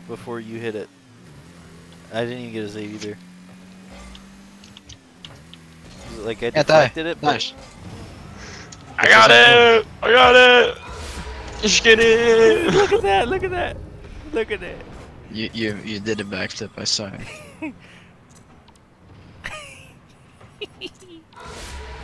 before you hit it. I didn't even get a save either. Like I deflected it, but nice. I got it! I got it! Just get it! look at that! Look at that! Look at that! You did a backflip, I saw it.